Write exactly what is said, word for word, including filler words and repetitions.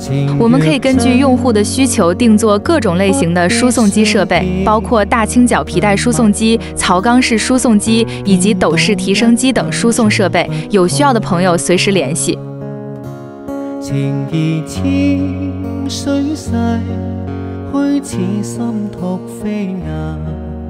我们可以根据用户的需求定做各种类型的输送机设备，包括大倾角皮带输送机、槽缸式输送机以及斗式提升机等输送设备。有需要的朋友随时联系。 情義似水逝，虛似心托飛雁。